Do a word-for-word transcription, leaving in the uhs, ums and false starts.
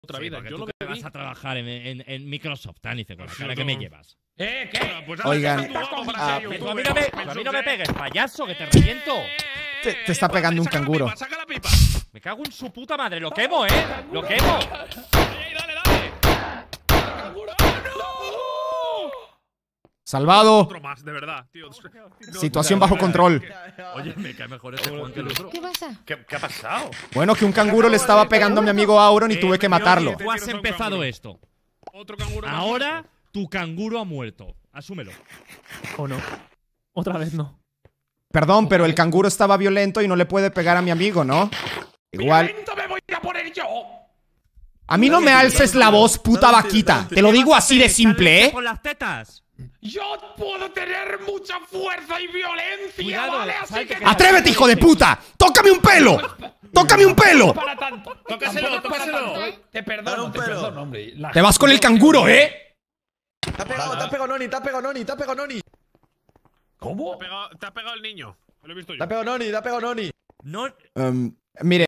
otra Sí, vida. porque Yo tú lo que que vas vi… a trabajar en, en, en Microsoft, Tanice, con la Pues cara no. que me llevas. ¿Eh? ¿Qué? Bueno, pues Oigan, ahora estás tú para ah, ser Pero a youtuber. mí no me, Jesús, a mí no me ¿eh? pegues, payaso, que te reviento. Te, te está pegando un Saca la canguro. pipa, saca la pipa. Me cago en su puta madre, lo quemo, ¿eh? Lo quemo. Ey, dale, dale. Salvado. Otro más, de verdad, tío. No, Situación bajo control. Oye, me cae mejor este Juan que el otro. ¿Qué pasa? ¿Qué, qué ha pasado? Bueno, que un canguro le estaba pegando a mi amigo Auron y tuve que matarlo. Tú has empezado esto. Otro canguro más. Ahora tu canguro ha muerto. Asúmelo. ¿O no? Otra vez no. Perdón, pero el canguro estaba violento y no le puede pegar a mi amigo, ¿no? Igual. ¡Violento me voy a poner yo! A mí no me alces la voz, puta vaquita. Te lo digo así de simple, ¿eh? Con las tetas. Yo puedo tener mucha fuerza y violencia, Cuidado, ¿vale? Así salte que… que- ¡Atrévete, hijo de puta! ¡Tócame un pelo! ¡Tócame un pelo! Para tanto. Tócaselo, Tampoco es para tócaselo. tanto, ¿eh? Te perdono, te perdono, hombre. La- Te vas con el canguro, ¿eh? Te ha pegado, te ha pegado Noni, te ha pegado Noni, te ha pegado Noni. ¿Cómo? Te ha pegado- te ha pegado el niño. Lo he visto Te yo. ha pegado Noni, te ha pegado Noni. No. Em, mire.